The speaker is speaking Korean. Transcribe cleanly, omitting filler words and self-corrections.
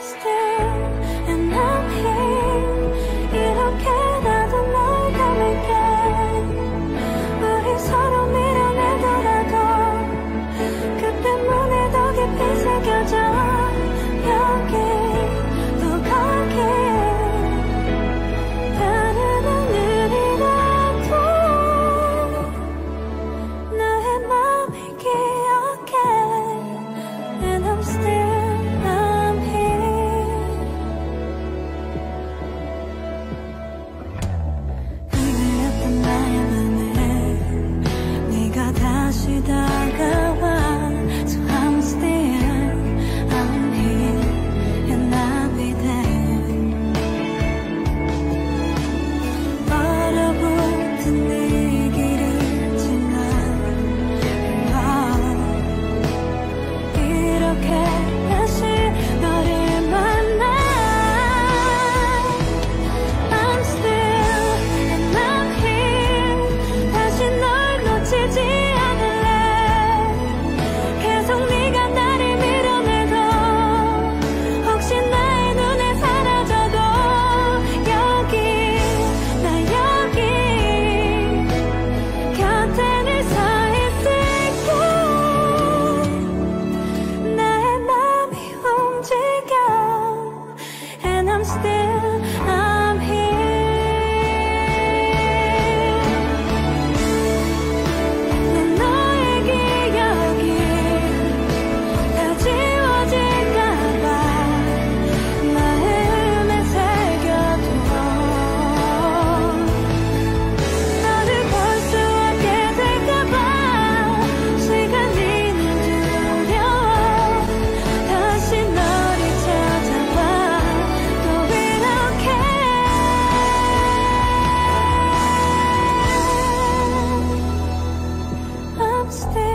still and I'm here. 이렇게 나도 널 닮을게. 우리 서로 밀어내더라도 그 때문에 더 깊이 새겨져. 여기 또 거기 다른 하늘이라도 나의 맘을 기억해. And I'm still I'm here. 흔들렸던 나의 맘에 네가 다시 다가와. So I'm still I'm here and I'll be there. 얼어붙은 네 길을 지나 이렇게 다시 너를 만나. I'm still and I'm here. 다시 널 놓치지 않을래. 계속 네가 나를 밀어내도 혹시 나의 눈에 사라져도 여기 나 여기 곁에 늘 서 있을게. 나의 맘이 움직여. And I'm still I'm here. 난 너의 기억이 다 지워질까봐 나의 음에 새겨둬. 너를 볼 수 없게 될까봐 시간이 늘 두려워. 다시 너를 찾아와 또 이렇게. I'm still